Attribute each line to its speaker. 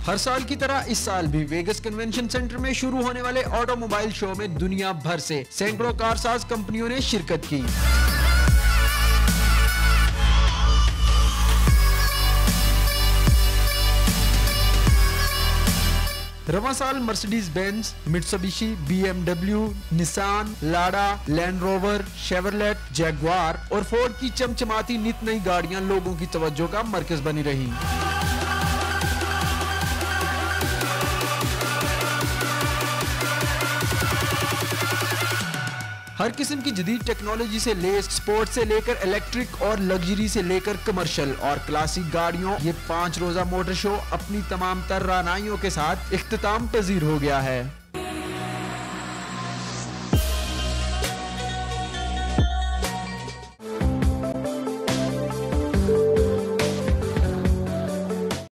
Speaker 1: हर साल की तरह इस साल भी वेगस कन्वेंशन सेंटर में शुरू होने वाले ऑटोमोबाइल शो में दुनिया भर से सैकड़ों कारसाज कंपनियों ने शिरकत की। रवां साल Mercedes Benz, Mitsubishi, BMW, Nissan, Lada, Land Rover, Chevrolet, Jaguar और फोर्ड की चमचमाती नित नई गाड़ियां लोगों की तवज्जो का मरकज बनी रही। हर किस्म की जदीद टेक्नोलॉजी से लेस स्पोर्ट से लेकर इलेक्ट्रिक और लग्जरी से लेकर कमर्शियल और क्लासिक गाड़ियों, ये 5 रोजा मोटर शो अपनी तमाम तर रानाइयों के साथ इख्तिताम पजीर हो गया है।